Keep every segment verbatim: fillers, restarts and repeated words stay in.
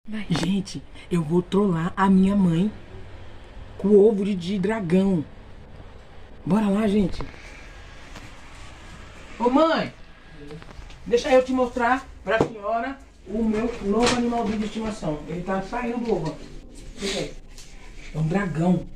Vai. Gente, eu vou trollar a minha mãe com o ovo de, de dragão. Bora lá, gente. Ô mãe, deixa eu te mostrar pra senhora o meu novo animalzinho de estimação. Ele tá saindo do ovo. O que é? É um dragão.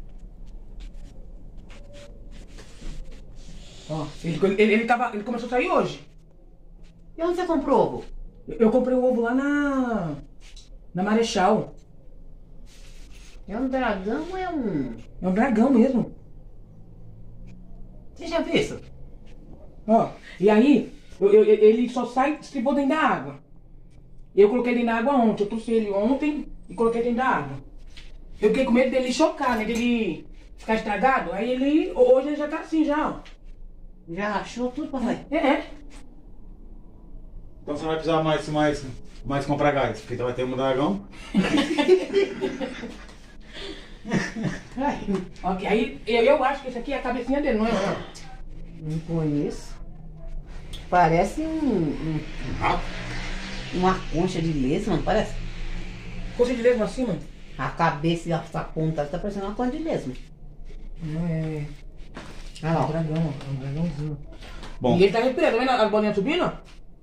Ó, ele, ele, ele, tava, ele começou a sair hoje. E onde você comprou o ovo? Eu, eu comprei o ovo lá na... Na Marechal. É um dragão ou é um... É um dragão mesmo. Você já viu isso? Ó, e aí, eu, eu, ele só sai se for dentro da água. Eu coloquei dentro da água ontem. Eu trouxe ele ontem e coloquei dentro da água. Eu fiquei com medo dele chocar, né? Dele ficar estragado. Aí ele, hoje ele já tá assim já, ó. Já rachou tudo, papai? É, é. Então você não vai precisar mais, mais, mais comprar gás, porque vai ter um dragão. Ok, aí eu, eu acho que esse aqui é a cabecinha dele, não é? Não, Não conheço. Parece um... um Ah, uma concha de lesma, não parece? Coisa de lesma assim, mano? A cabeça e essa ponta tá parecendo uma concha de lesma. Não é. Olha É lá, um ó. dragão, ó. É um dragãozinho. bom. E ele tá respirando, tá vendo as bolinhas subindo?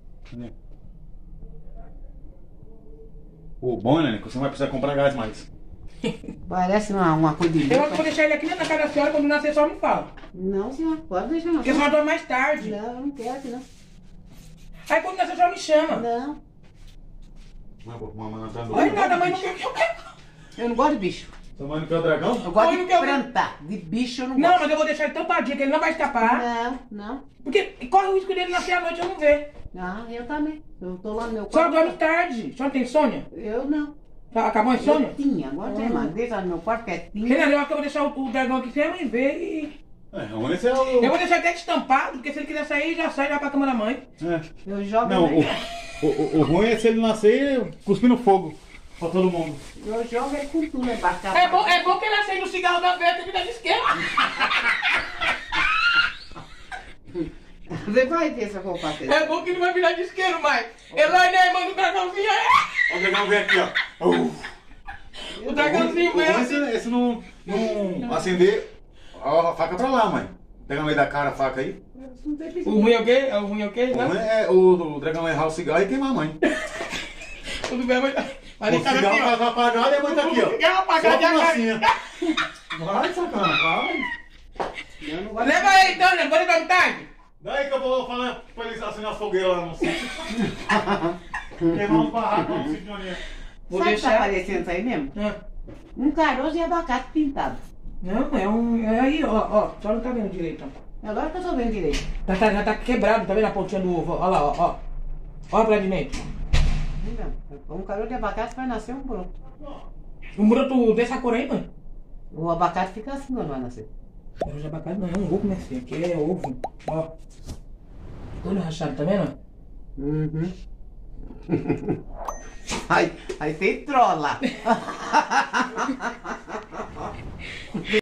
O bom, né, que você não vai precisar comprar gás mais. Parece uma, uma coisa de Eu lesma. vou deixar ele aqui na casa da senhora, quando nascer só me fala. Não, senhor, pode deixar não. Porque a senhora dorme mais tarde. Não, eu não quero que não. Aí quando nascer só me chama. Não, Mas pô, mamãe não tá doida. Olha nada, mãe não quer que eu quero. eu não gosto de bicho. Sua mãe não quer o dragão? Eu gosto Oi, de não quero- plantar. De bicho eu não Não, gosto. mas eu vou deixar ele tampadinho, que ele não vai escapar. Não, não. Porque corre o risco dele nascer à noite e eu não ver. Ah, eu também. Eu tô lá no meu A senhora quarto. dorme tarde. A senhora tem insônia? Eu não. Acabou a insônia? Eu tinha, agora tem Ah. mais. Deixa no meu quarto quietinho. Renan, eu acho que eu vou deixar o, o dragão aqui sem a mãe ver e... É, ruim esse é o... Eu vou deixar até estampado, porque se ele quiser sair, já sai, já vai pra cama da mãe. É. Eu jogo, Não, o, o, o, o ruim é se ele nascer cuspindo fogo pra todo mundo. eu jogo ele com tudo, né? Pra cá, É pra bom, é bom que ele acende o cigarro da veta e fica de esquerda. Você vai ver se eu vou fazer. É bom que não vai virar de isqueiro mais. Eloy, né, irmã do dragãozinho? É. O dragão vem aqui, ó. Uh. O dragãozinho O ruim vem é assim. se, é se não, não acender a faca pra lá, mãe. Pega no meio da cara a faca aí. O ruim é o quê? O ruim é o quê? O Não? ruim é o, o dragão errar o cigarro e queimar a mãe. Tudo bem, mas... Mas O ele tá aqui, cigarro ó. tá apagado e a mãe tá aqui, ó. O cigarro apagado Só e a a cara- fumacinha. Vai, sacana, vai. Eu não gosto Leva ele então, né? Agora ele vai tarde. Daí que eu vou falar pra eles assinar a fogueira lá no sítio. Queimar um barraco lá no sítio onde é. Vou Sabe o que tá deixar... aparecendo isso aí mesmo? Ah. Um caroço e abacate pintado. Não, é um... É aí, ó, ó. Só não tá vendo direito, ó. Agora que eu tô vendo direito. Tá, tá, já tá quebrado, tá vendo a pontinha do ovo? Olha lá, ó, ó. Olha pra dentro. Um caroço de abacate vai nascer um broto. Um broto dessa cor aí, mãe? O abacate fica assim quando vai nascer. Caroço de abacate não, é um ovo, minha filha. Aqui é ovo. Ó. Todo rachado, tá vendo? Uhum. Aí, aí tem trola.